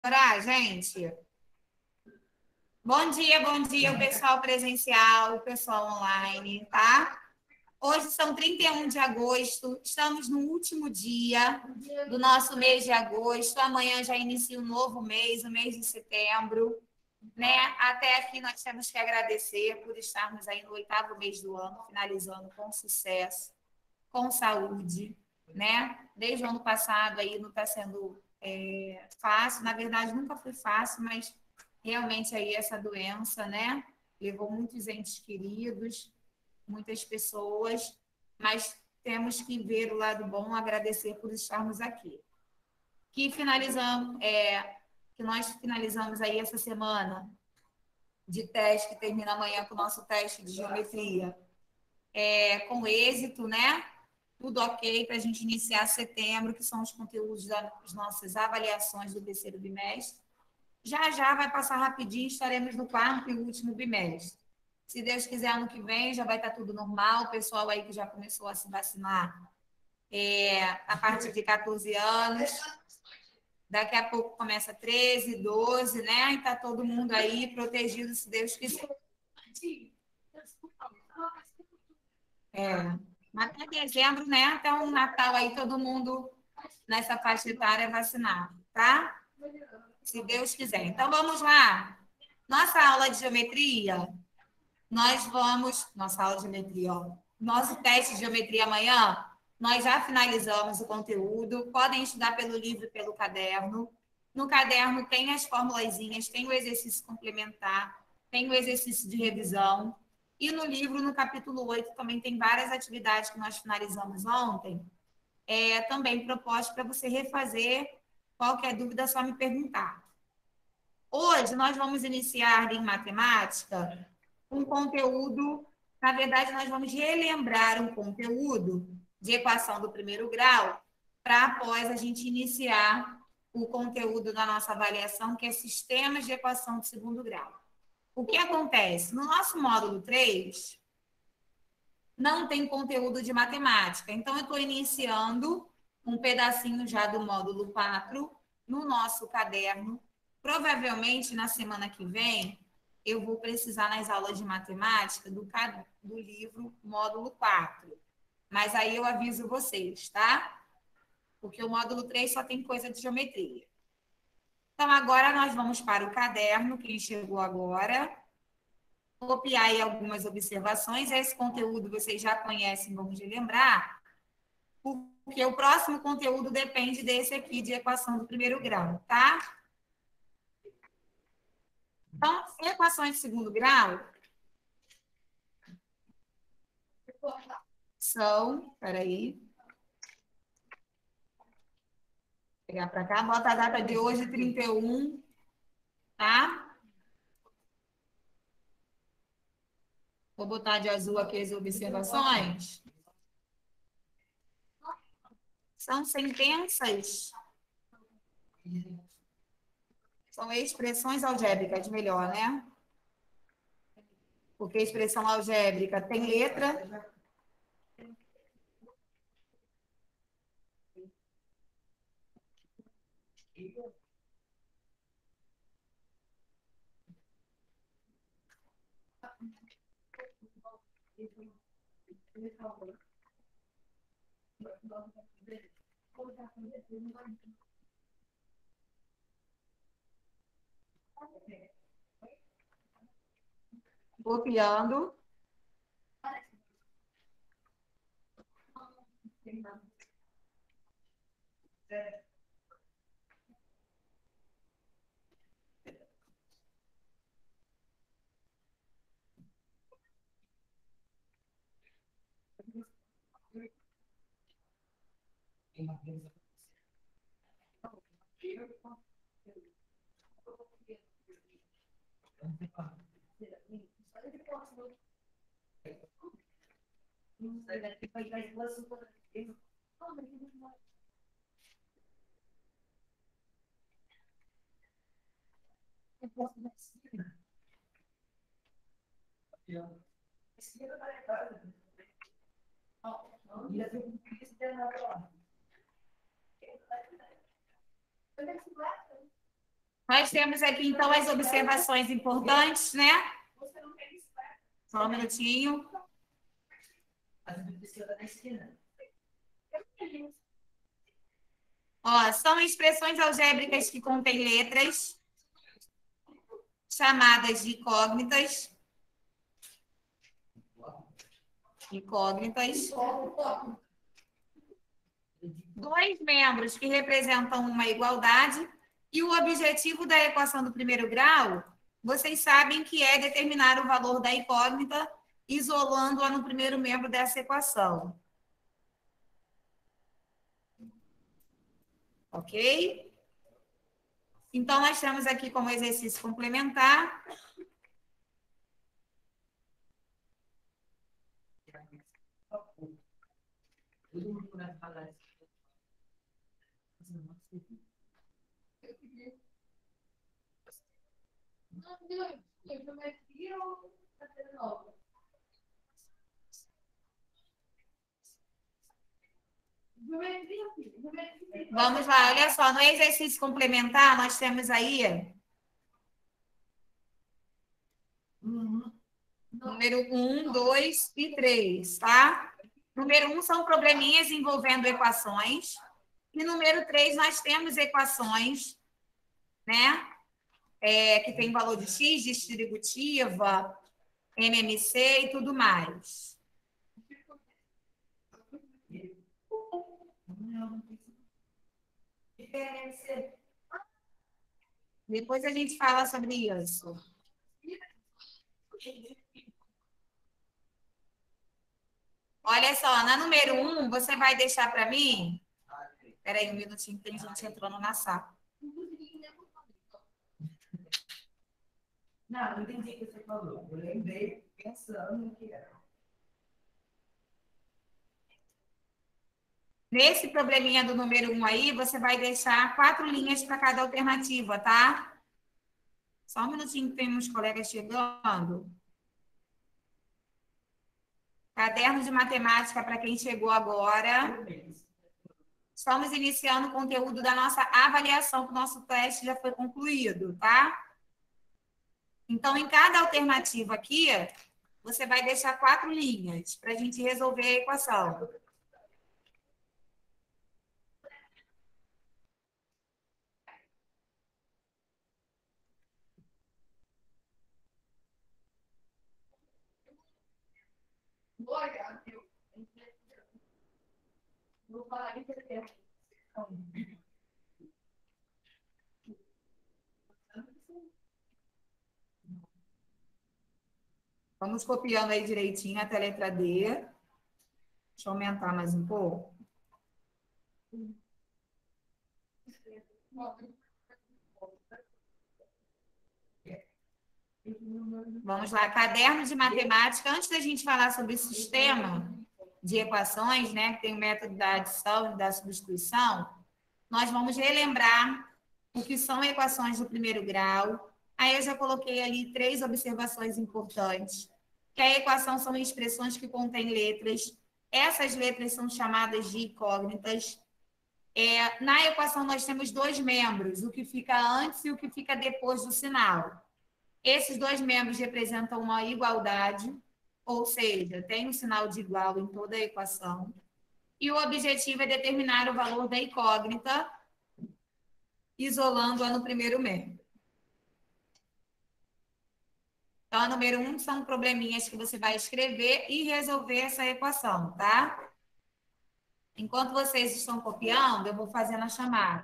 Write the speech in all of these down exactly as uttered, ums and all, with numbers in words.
Bora, gente. Bom dia, bom dia, o pessoal presencial, o pessoal online, tá? Hoje são trinta e um de agosto, estamos no último dia do nosso mês de agosto. Amanhã já inicia um novo mês, o mês de setembro, né? Até aqui nós temos que agradecer por estarmos aí no oitavo mês do ano, finalizando com sucesso, com saúde, né? Desde o ano passado aí não está sendo é, fácil, na verdade nunca foi fácil, mas realmente aí essa doença, né? Levou muitos entes queridos, muitas pessoas, mas temos que ver o lado bom, agradecer por estarmos aqui. Que finalizamos, é, que nós finalizamos aí essa semana de teste, que termina amanhã com o nosso teste de geometria, é, com êxito, né? Tudo ok para a gente iniciar setembro, que são os conteúdos das nossas avaliações do terceiro bimestre. Já já vai passar rapidinho, estaremos no quarto e último bimestre. Se Deus quiser, ano que vem já vai estar tudo normal. O pessoal aí que já começou a se vacinar é, a partir de quatorze anos. Daqui a pouco começa treze, doze, né? E está todo mundo aí protegido, se Deus quiser. É, até dezembro, né? Até o Natal aí, todo mundo nessa faixa etária vacinado, tá? Se Deus quiser. Então, vamos lá. Nossa aula de geometria, nós vamos... Nossa aula de geometria, ó. Nosso teste de geometria amanhã, nós já finalizamos o conteúdo. Podem estudar pelo livro e pelo caderno. No caderno tem as formulazinhas, tem o exercício complementar, tem o exercício de revisão. E no livro, no capítulo oito, também tem várias atividades que nós finalizamos ontem, é, também propostas para você refazer. Qualquer dúvida, é só me perguntar. Hoje, nós vamos iniciar em matemática um conteúdo, na verdade, nós vamos relembrar um conteúdo de equação do primeiro grau, para após a gente iniciar o conteúdo da nossa avaliação, que é sistemas de equação de segundo grau. O que acontece? No nosso módulo três, não tem conteúdo de matemática, então eu estou iniciando um pedacinho já do módulo quatro no nosso caderno. Provavelmente, na semana que vem, eu vou precisar, nas aulas de matemática, do, do livro módulo quatro. Mas aí eu aviso vocês, tá? Porque o módulo três só tem coisa de geometria. Então, agora nós vamos para o caderno, quem chegou agora. Copiar aí algumas observações. Esse conteúdo vocês já conhecem, vamos relembrar, porque o próximo conteúdo depende desse aqui de equação do primeiro grau, tá? Então, equações de segundo grau são... Peraí. Vou pegar para cá, bota a data de hoje, trinta e um, tá? Vou botar de azul aqui as observações. São sentenças. São expressões algébricas, melhor, né? Porque a expressão algébrica tem letra. Copiando. Nós temos aqui, então, as observações importantes, né? Só um minutinho. Ó, são expressões algébricas que contêm letras, chamadas de incógnitas. Incógnitas. Dois membros que representam uma igualdade. E o objetivo da equação do primeiro grau, vocês sabem que é determinar o valor da incógnita, isolando-a no primeiro membro dessa equação. Ok? Então, nós temos aqui como exercício complementar. Vamos lá, olha só, no exercício complementar, nós temos aí número um, dois e três, tá? Número um são probleminhas envolvendo equações. E número três, nós temos equações, né? É, que tem valor de x, distributiva, M M C e tudo mais. Depois a gente fala sobre isso. Olha só, na número um, você vai deixar para mim... Espera aí um minutinho, tem gente entrando na sala. Não, não entendi o que você falou. Eu lembrei pensando que era. Nesse probleminha do número um aí, você vai deixar quatro linhas para cada alternativa, tá? Só um minutinho que tem uns colegas chegando. Caderno de matemática para quem chegou agora. Estamos iniciando o conteúdo da nossa avaliação, que o nosso teste já foi concluído, tá? Então, em cada alternativa aqui, você vai deixar quatro linhas para a gente resolver a equação. Vou falar em setembro. Vamos copiando aí direitinho até a letra D. Deixa eu aumentar mais um pouco. Vamos lá, caderno de matemática. Antes da gente falar sobre o sistema de equações, né, que tem o método da adição e da substituição, nós vamos relembrar o que são equações do primeiro grau. Aí eu já coloquei ali três observações importantes. Que a equação são expressões que contêm letras. Essas letras são chamadas de incógnitas. É, na equação nós temos dois membros, o que fica antes e o que fica depois do sinal. Esses dois membros representam uma igualdade, ou seja, tem um sinal de igual em toda a equação. E o objetivo é determinar o valor da incógnita, isolando-a no primeiro membro. Então, a número um são probleminhas que você vai escrever e resolver essa equação, tá? Enquanto vocês estão copiando, eu vou fazendo a chamada.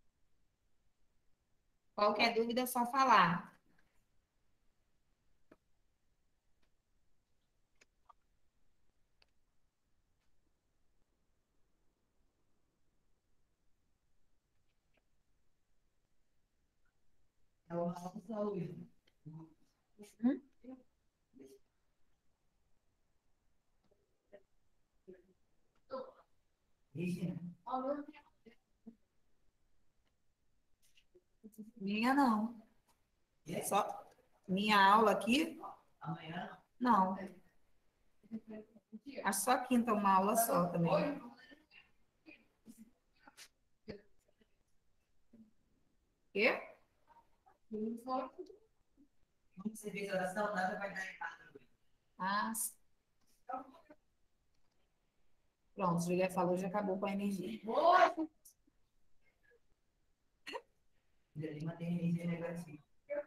Qualquer dúvida é só falar. Hum? Minha não. Só minha aula aqui? Amanhã? Não. Acho só quinta uma aula só também. Quê? Você fez oração, nada vai dar errado. Ah, pronto, Julia falou, já acabou com a energia. Julia tem energia negativa.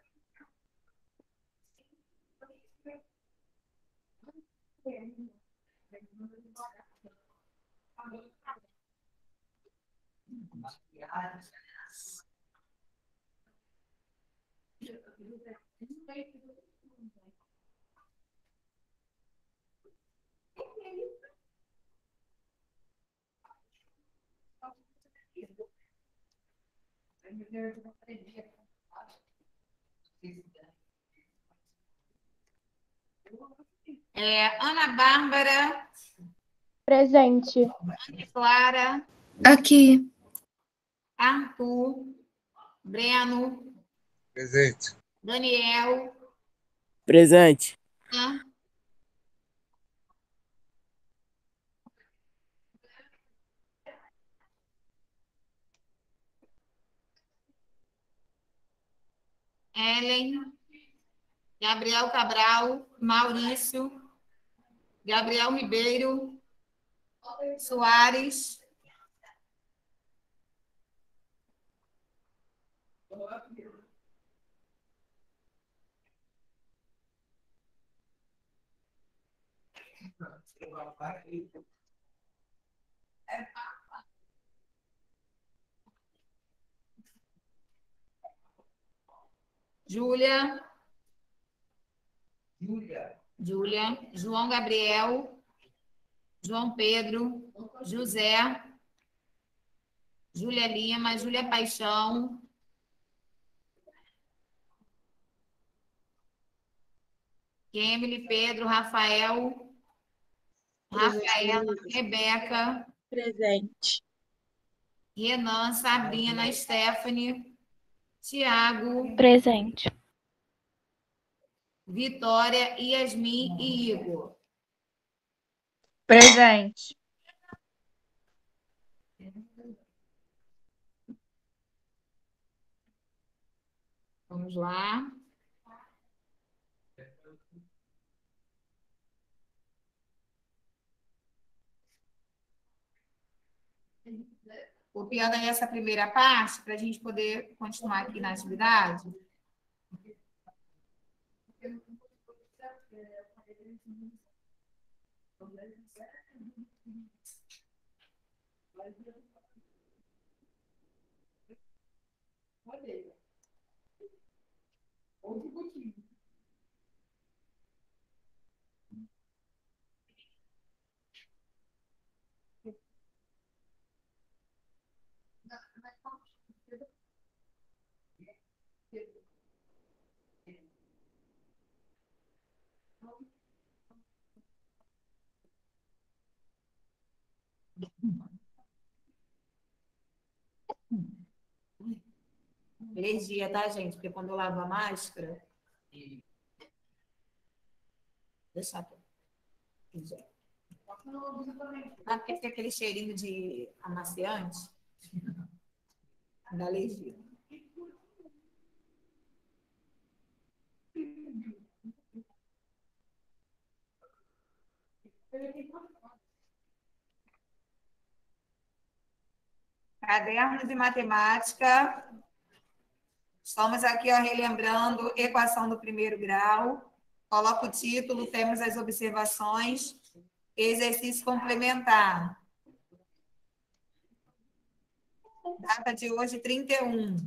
É, Ana Bárbara. Presente. Ana Clara. Aqui. Arthur. Breno. Presente. Daniel. Presente. Ana. Ellen. Gabriel Cabral. Maurício. Gabriel Ribeiro. Soares. Júlia. Júlia. Júlia. João Gabriel. João Pedro. José. Júlia Lima. Júlia Paixão. Emily, Pedro, Rafael. Rafaela, Rebeca. Presente. Renan, Sabrina, Stephanie. Tiago. Presente. Vitória, Yasmin e Igor. Presente. Vamos lá. Copiando aí essa primeira parte, para a gente poder continuar aqui na atividade. Alergia, tá, gente? Porque quando eu lavo a máscara. Deixa eu. Ah, porque tem aquele cheirinho de amaciante. Da alergia. Caderno de matemática. Estamos aqui, ó, relembrando equação do primeiro grau. Coloca o título, temos as observações. Exercício complementar. Data de hoje, trinta e um.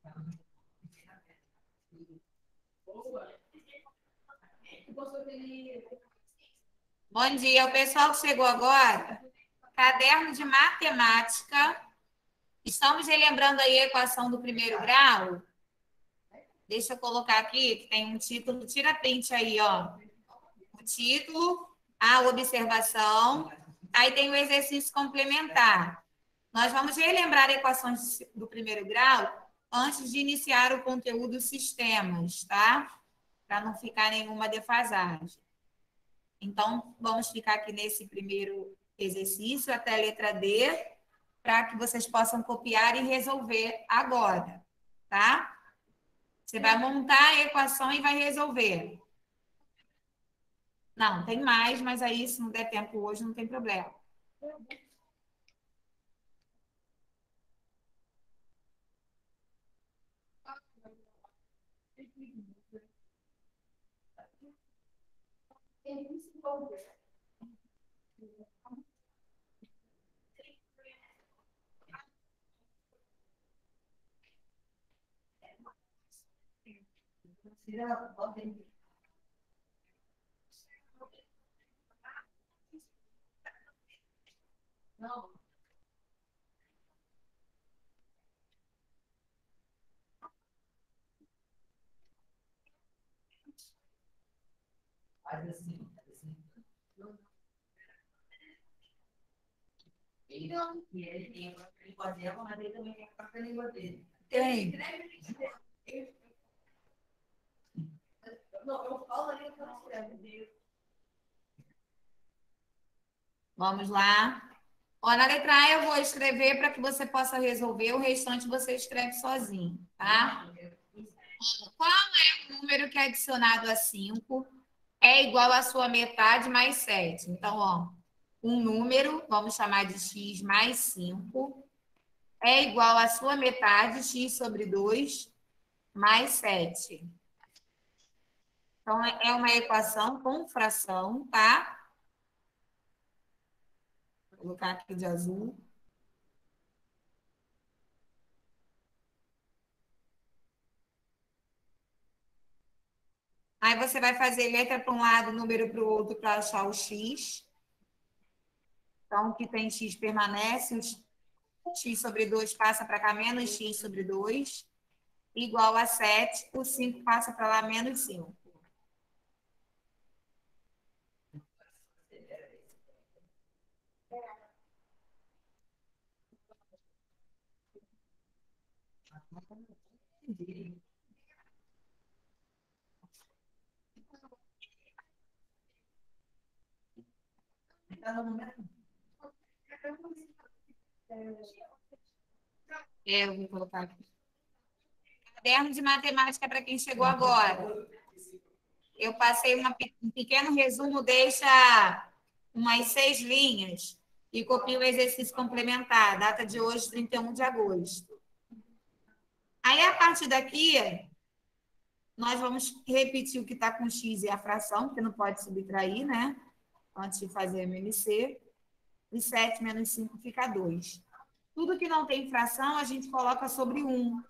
Bom dia, o pessoal que chegou agora. Caderno de matemática. Estamos relembrando aí a equação do primeiro grau. Deixa eu colocar aqui, que tem um título. Tira print aí, ó. O título, a observação. Aí tem o exercício complementar. Nós vamos relembrar equações do primeiro grau antes de iniciar o conteúdo sistemas, tá? Para não ficar nenhuma defasagem. Então, vamos ficar aqui nesse primeiro exercício até a letra D, para que vocês possam copiar e resolver agora, tá? Você vai montar a equação e vai resolver. Não, tem mais, mas aí se não der tempo hoje, não tem problema. Tem. Vamos lá. Ó, na letra A eu vou escrever para que você possa resolver, o restante você escreve sozinho, tá? Qual é o número que é adicionado a cinco é igual à sua metade mais sete? Então, ó, um número, vamos chamar de x mais cinco, é igual à sua metade, x sobre dois, mais sete. Então, é uma equação com fração, tá? Vou colocar aqui de azul. Aí você vai fazer letra para um lado, número para o outro para achar o x. Então, o que tem x permanece, o x sobre dois passa para cá, menos x sobre dois, igual a sete, o cinco passa para lá, menos cinco. É, eu vou colocar aqui. Caderno de matemática para quem chegou agora. Eu passei uma, um pequeno resumo, deixa umas seis linhas e copio o exercício complementar. Data de hoje, trinta e um de agosto. Aí, a partir daqui, nós vamos repetir o que está com x e a fração, porque não pode subtrair, né? Antes de fazer M M C. E sete menos cinco fica dois. Tudo que não tem fração, a gente coloca sobre um.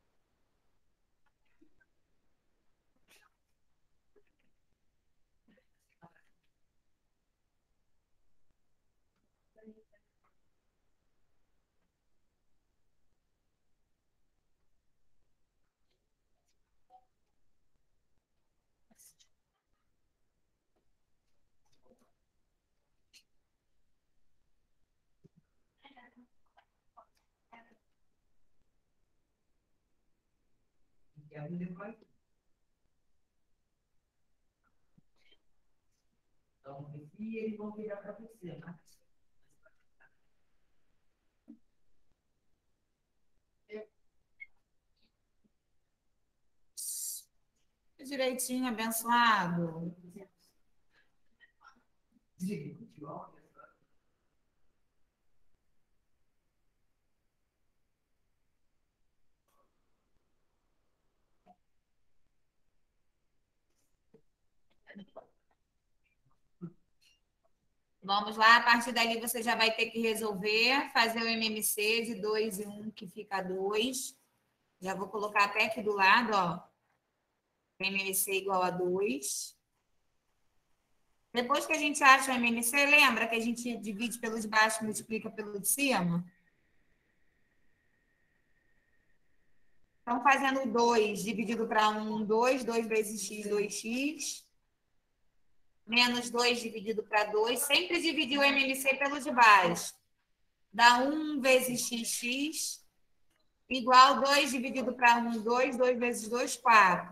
Então, e eles vão virar para você. Direitinho, abençoado. Vamos lá, a partir dali você já vai ter que resolver, fazer o M M C de dois e um, que fica dois. Já vou colocar até aqui do lado, ó. M M C igual a dois. Depois que a gente acha o M M C, lembra que a gente divide pelos baixos e multiplica pelo de cima? Então, fazendo dois dividido para um, dois, dois vezes x, dois x. Menos dois dividido para dois. Sempre dividir o M M C pelo de baixo. Dá um vezes xx igual dois dividido para um, dois. dois vezes dois, quatro.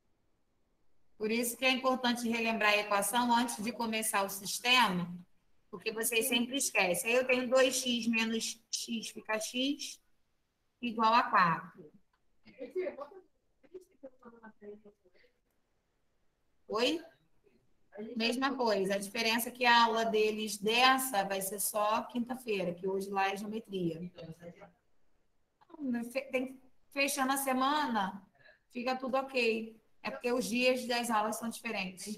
Por isso que é importante relembrar a equação antes de começar o sistema, Porque vocês sempre esquecem. Aí eu tenho dois x menos x fica x igual a quatro. Oi? Mesma coisa. A diferença é que a aula deles dessa vai ser só quinta-feira, que hoje lá é geometria. Tem, fechando a semana, fica tudo ok. É porque os dias das aulas são diferentes.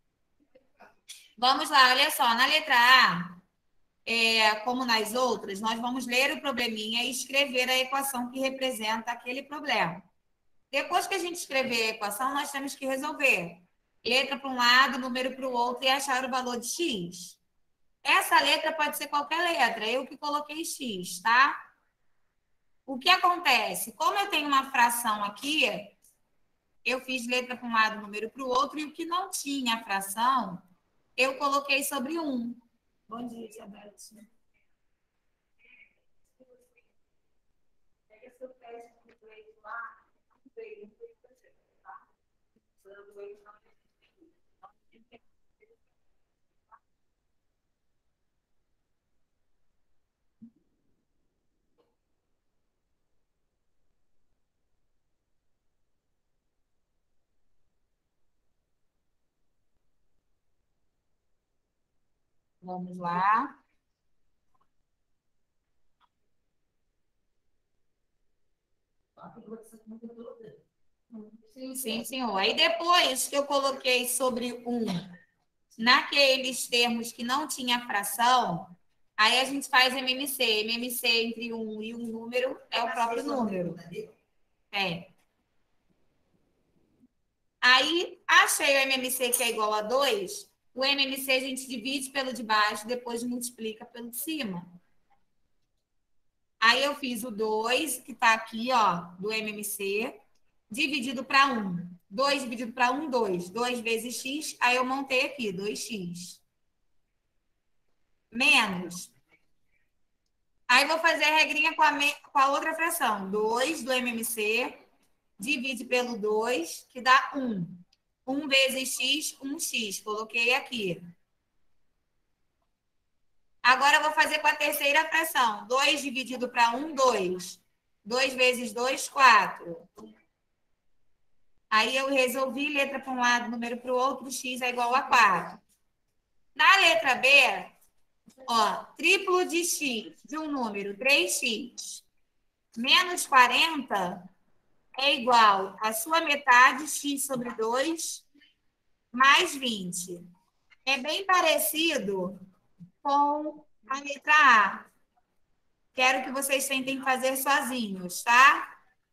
Vamos lá, olha só. Na letra A, é, como nas outras, nós vamos ler o probleminha e escrever a equação que representa aquele problema. Depois que a gente escrever a equação, nós temos que resolver. Letra para um lado, número para o outro e achar o valor de x. Essa letra pode ser qualquer letra, eu que coloquei x, tá? O que acontece? Como eu tenho uma fração aqui, eu fiz letra para um lado, número para o outro, e o que não tinha fração, eu coloquei sobre um. Bom dia, Isabel. Vamos lá. Sim, senhor. Aí depois que eu coloquei sobre um, naqueles termos que não tinha fração, aí a gente faz M M C. M M C entre um e um número é o próprio número. É. Aí, achei o M M C que é igual a dois. O M M C a gente divide pelo de baixo, depois multiplica pelo de cima. Aí eu fiz o dois, que está aqui, ó, do M M C, dividido para um. dois dividido para um, dois. dois vezes x, aí eu montei aqui, dois x. Menos. Aí vou fazer a regrinha com a, me... com a outra fração. dois do M M C, divide pelo dois, que dá um. um vezes x, um x. Coloquei aqui. Agora eu vou fazer com a terceira fração. dois dividido para um, dois. dois vezes dois, quatro. Aí eu resolvi letra para um lado, número para o outro, x é igual a quatro. Na letra B, ó, triplo de x, de um número, três x, menos quarenta é igual a sua metade, x sobre dois, mais vinte. É bem parecido com a letra A. Quero que vocês tentem fazer sozinhos, tá?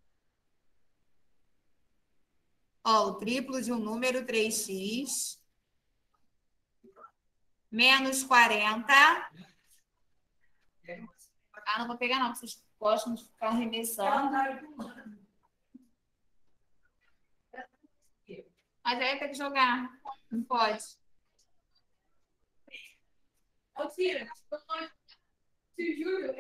Ó, o triplo de um número, três x, menos quarenta. Ah, não vou pegar não, vocês gostam de ficar arremessando. Mas aí tem que jogar, não pode. Ô, Tira, te juro,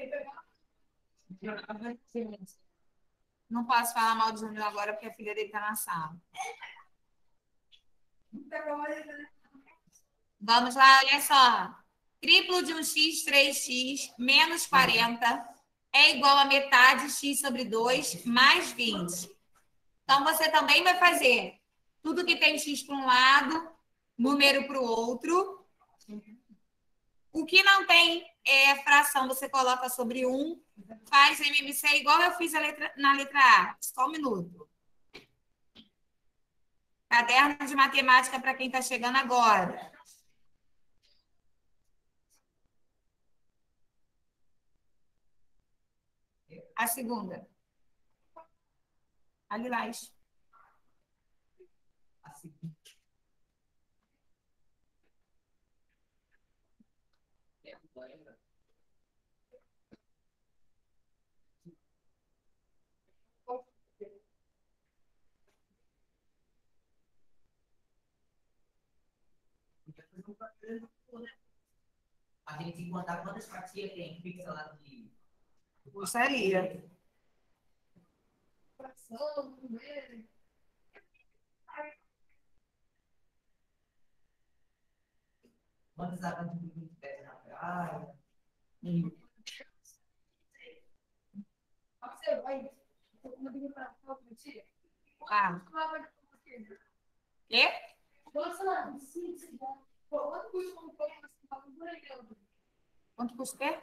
não posso falar mal de Júnior agora porque a filha dele está na sala. Vamos lá, olha só. Triplo de um x, três x, menos quarenta, é igual a metade x sobre dois, mais vinte. Então, você também vai fazer tudo que tem x para um lado, número para o outro. O que não tem é fração, você coloca sobre um, faz M M C igual eu fiz a letra, na letra A. Só um minuto. Caderno de matemática para quem está chegando agora. A segunda. A lilás. A segunda. A gente tem que contar quantas fatias tem pixelado de... Gostaria. Quantas águas de vinte pés na praia? Hum. Ah. Quê? Quanto custa o quê?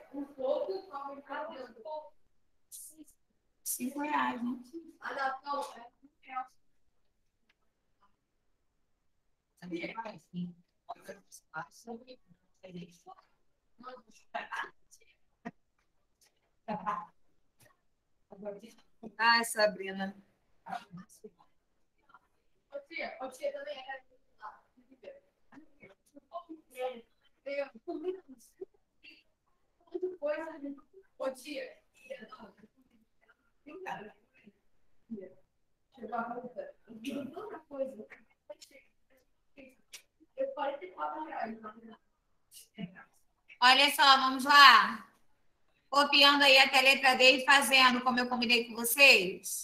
Cinco reais, né? Ai, Sabrina. Olha só, vamos lá. Copiando aí até a letra D e fazendo como eu combinei com vocês.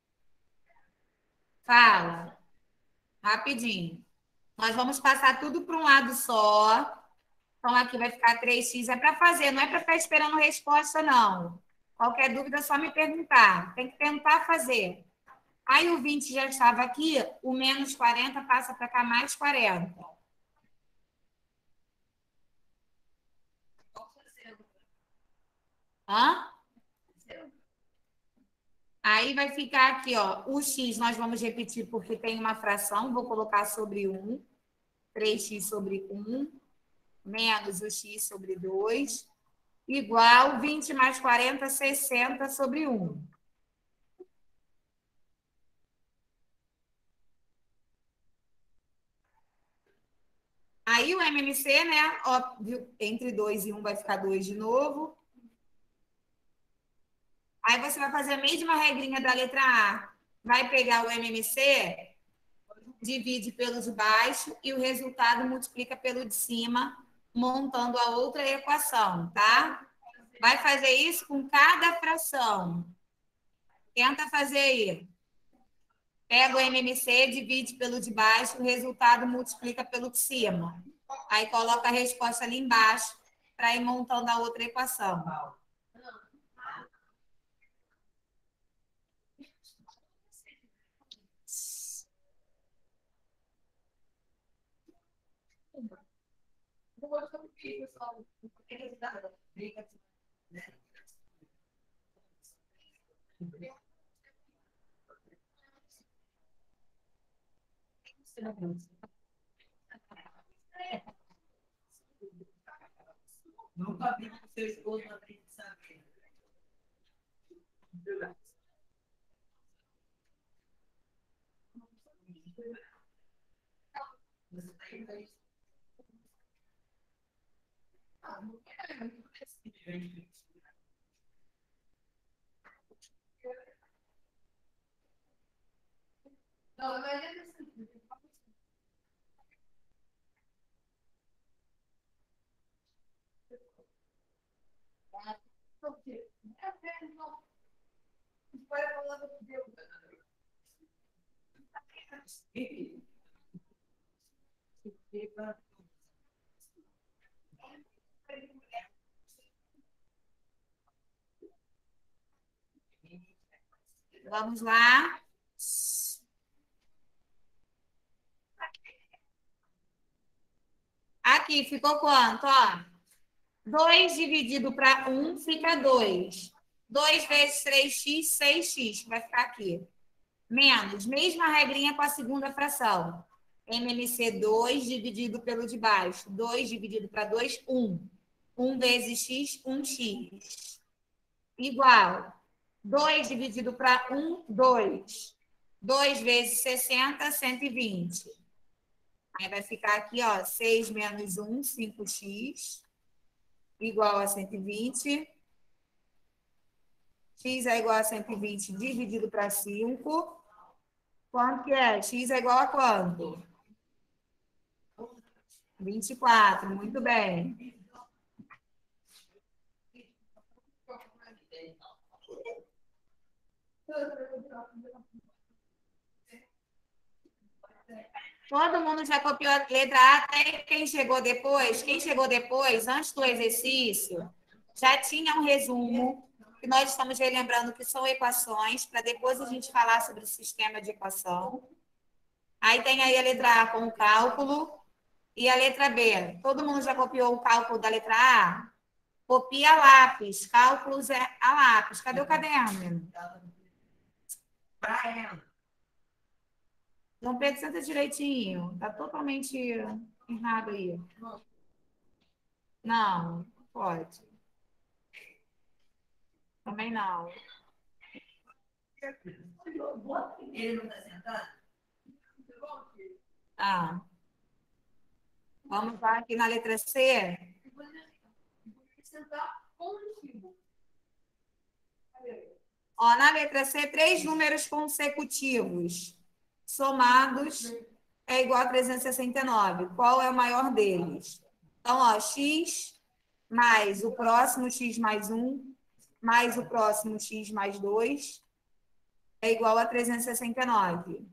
Fala. Rapidinho. Nós vamos passar tudo para um lado só. Então, aqui vai ficar três x. É para fazer, não é para ficar esperando resposta, não. Qualquer dúvida é só me perguntar. Tem que tentar fazer. Aí o vinte já estava aqui, o menos quarenta passa para cá mais quarenta. Hã? Aí vai ficar aqui, ó, o x nós vamos repetir porque tem uma fração, vou colocar sobre um, três x sobre um, menos o x sobre dois, igual vinte mais quarenta, sessenta sobre um. Aí o M M C, né, óbvio, entre dois e um vai ficar dois de novo. Aí você vai fazer a mesma regrinha da letra A. Vai pegar o M M C, divide pelo de baixo e o resultado multiplica pelo de cima, montando a outra equação, tá? Vai fazer isso com cada fração. Tenta fazer aí. Pega o M M C, divide pelo de baixo, o resultado multiplica pelo de cima. Aí coloca a resposta ali embaixo para ir montando a outra equação. Nunca vi com seu esposo na frente de saber. Não, mas é assim. Vamos lá. Aqui ficou quanto? Ó, dois dividido para um fica dois. dois vezes três x, seis x, vai ficar aqui. Menos, mesma regrinha com a segunda fração. M M C dois dividido pelo de baixo. dois dividido para dois, um. um vezes x, um x. Igual. dois dividido para um, dois. dois vezes sessenta, cento e vinte. Aí vai ficar aqui, ó, seis menos um, cinco x, igual a cento e vinte. X é igual a cento e vinte dividido para cinco. Quanto que é? X é igual a quanto? vinte e quatro, muito bem. Todo mundo já copiou a letra A, até quem chegou depois. Quem chegou depois, antes do exercício, já tinha um resumo, que nós estamos relembrando que são equações, para depois a gente falar sobre o sistema de equação. Aí tem aí a letra A com o cálculo e a letra B. Todo mundo já copiou o cálculo da letra A? Copia a lápis. Cálculos é a lápis. Cadê o caderno? Para ela. João Pedro, senta direitinho. Está totalmente errado aí. Não, pode. Também não. Ele não está sentado? Ah. Vamos lá aqui na letra C. Ó, na letra C, três números consecutivos somados é igual a trezentos e sessenta e nove. Qual é o maior deles? Então, ó, x mais o próximo x mais um, mais o próximo x mais dois, é igual a trezentos e sessenta e nove.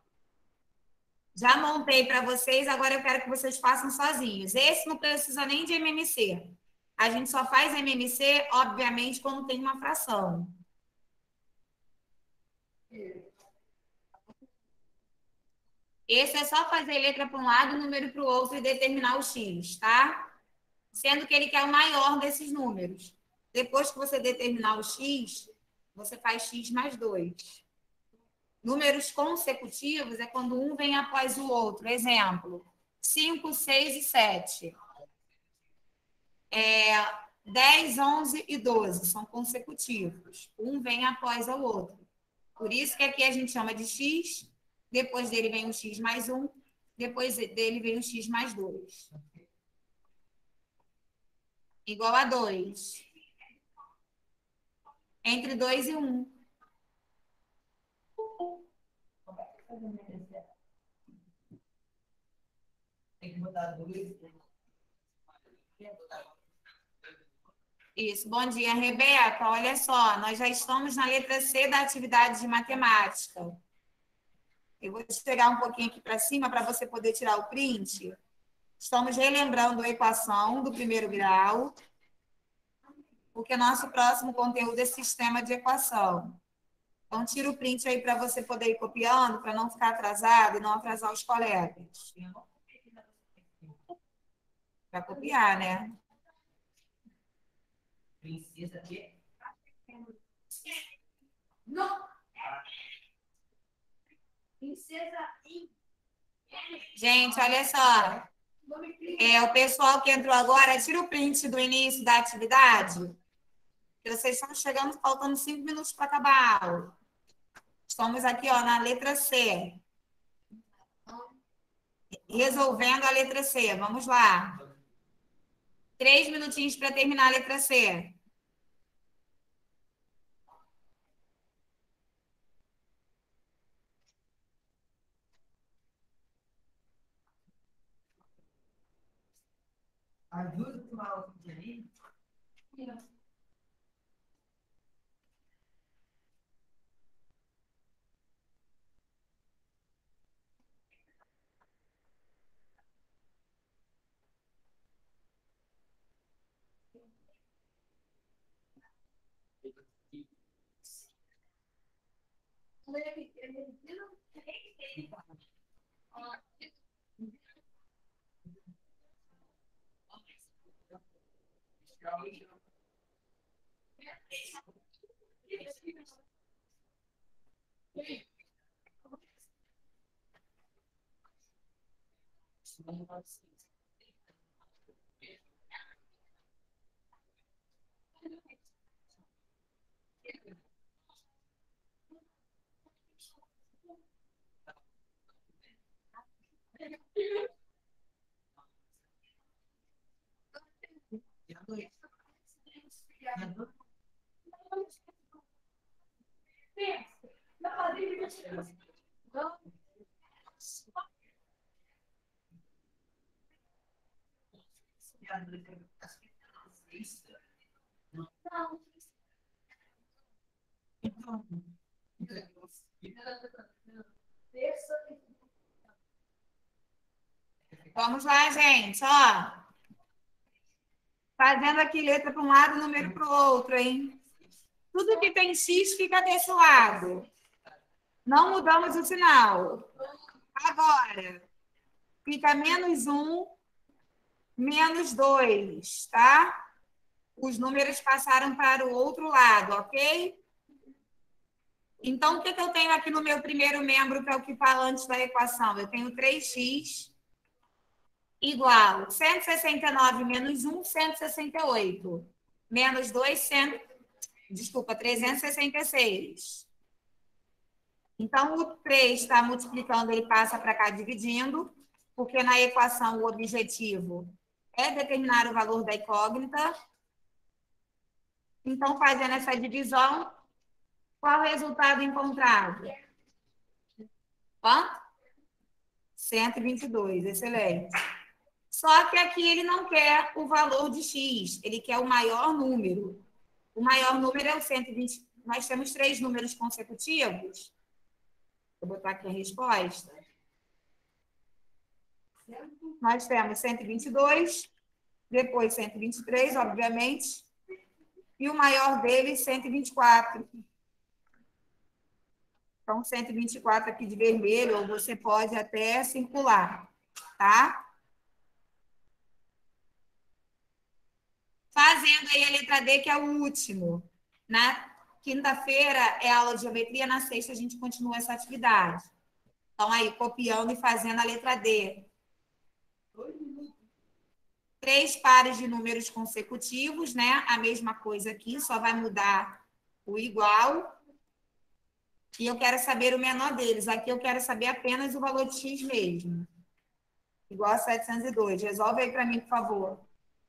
Já montei para vocês, agora eu quero que vocês façam sozinhos. Esse não precisa nem de M M C. A gente só faz M M C, obviamente, quando tem uma fração. Esse é só fazer letra para um lado, número para o outro e determinar o x, tá? Sendo que ele quer o maior desses números. Depois que você determinar o x, você faz x mais dois. Números consecutivos é quando um vem após o outro. Exemplo, cinco, seis e sete. É, dez, onze e doze são consecutivos. Um vem após o outro. Por isso que aqui a gente chama de x, depois dele vem o x mais um, depois dele vem o x mais dois. Igual a dois. Entre dois e um. Tem que botar dois. Isso. Bom dia, Rebeca. Olha só, nós já estamos na letra C da atividade de matemática. Eu vou te pegar um pouquinho aqui para cima para você poder tirar o print. Estamos relembrando a equação do primeiro grau, porque nosso próximo conteúdo é sistema de equação. Então, tira o print aí para você poder ir copiando, para não ficar atrasado e não atrasar os colegas. Para copiar, né? Princesa de... Não! Princesa em... Gente, olha só. É, o pessoal que entrou agora, tira o print do início da atividade. Que vocês estão chegando, faltando cinco minutos para acabar a aula. Estamos aqui, ó, na letra C. Resolvendo a letra C. Vamos lá. Três minutinhos para terminar a letra C. Ajuda com a outra ali. Vamos lá, gente, ó. Fazendo aqui letra para um lado, número para o outro, hein? Tudo que tem X fica desse lado. Não mudamos o sinal. Agora, fica menos um, menos dois, tá? Os números passaram para o outro lado, ok? Então, o que, que eu tenho aqui no meu primeiro membro, que é o que fala antes da equação? Eu tenho três x igual cento e sessenta e nove menos um, cento e sessenta e oito. Menos dois, cem, desculpa, trezentos e sessenta e seis. Então, o três está multiplicando, ele passa para cá dividindo, porque na equação o objetivo é determinar o valor da incógnita. Então, fazendo essa divisão, qual o resultado encontrado? Quanto? cento e vinte e dois, excelente. Só que aqui ele não quer o valor de x, ele quer o maior número. O maior número é o cento e vinte. Nós temos três números consecutivos. Vou botar aqui a resposta. Nós temos cento e vinte e dois, depois cento e vinte e três, obviamente, e o maior deles, cento e vinte e quatro. Então, cento e vinte e quatro aqui de vermelho, ou você pode até circular, tá? Fazendo aí a letra D, que é o último. Na quinta-feira é aula de geometria, na sexta a gente continua essa atividade. Então, aí, copiando e fazendo a letra D. Três pares de números consecutivos, né? A mesma coisa aqui, só vai mudar o igual. E eu quero saber o menor deles. Aqui eu quero saber apenas o valor de x mesmo. Igual a setecentos e dois. Resolve aí para mim, por favor.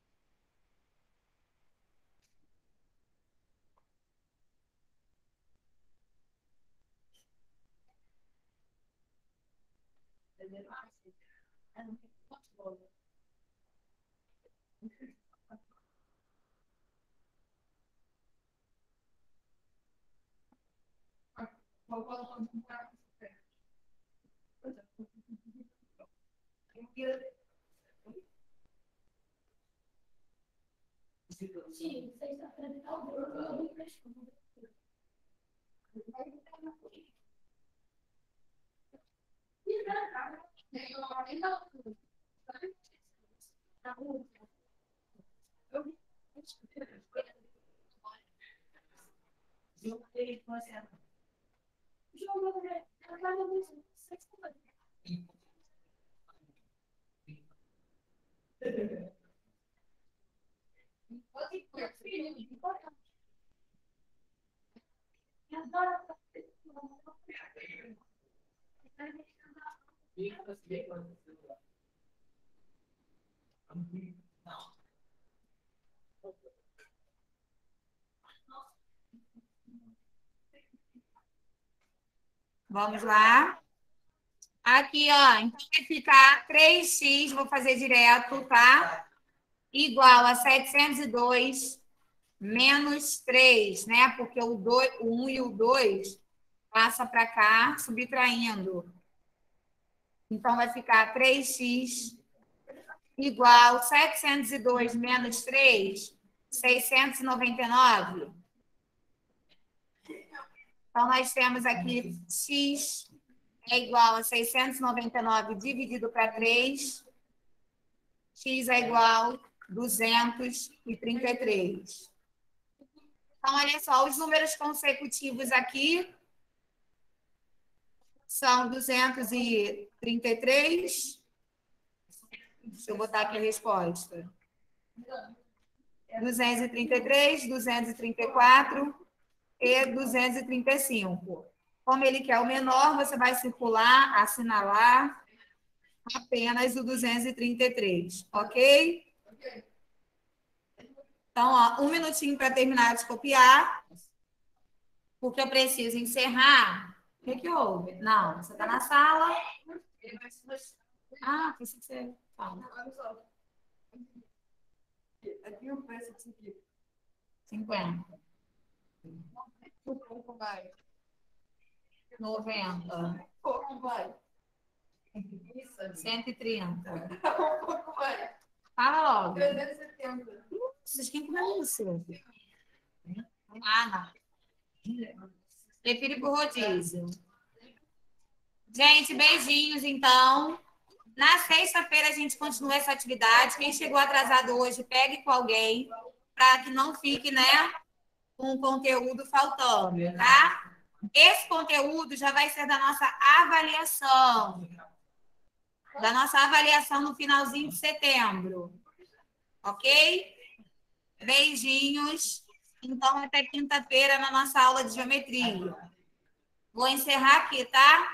Vamos lá. Aqui, ó, então vai ficar três x, vou fazer direto, tá? Igual a setecentos e dois menos três, né? Porque o, dois, o um e o dois passa para cá, subtraindo. Então, vai ficar três x igual a setecentos e dois menos três, seiscentos e noventa e nove. Então, nós temos aqui x é igual a seiscentos e noventa e nove dividido para três. X é igual a duzentos e trinta e três. Então, olha só, os números consecutivos aqui são duzentos e trinta e três. Deixa eu botar aqui a resposta. duzentos e trinta e três, duzentos e trinta e quatro e duzentos e trinta e cinco. Como ele quer o menor, você vai circular, assinalar apenas o duzentos e trinta e três, ok? Então, ó, um minutinho para terminar de copiar, porque eu preciso encerrar. O que, que houve? Não, você está na sala. Ah, por isso que você fala. Aqui o preço disso aqui. cinquenta. Pouco vai. noventa. Pouco vai. cento e trinta. Um pouco mais. Fala logo. trezentos e setenta. Vocês quem comeu isso? Ah, não. Prefiro por rodízio. Gente, beijinhos, então. Na sexta-feira a gente continua essa atividade. Quem chegou atrasado hoje, pegue com alguém, para que não fique, né, com o conteúdo faltando, tá? Esse conteúdo já vai ser da nossa avaliação. Da nossa avaliação no finalzinho de setembro. Ok? Beijinhos. Então, até quinta-feira na nossa aula de geometria. Vou encerrar aqui, tá?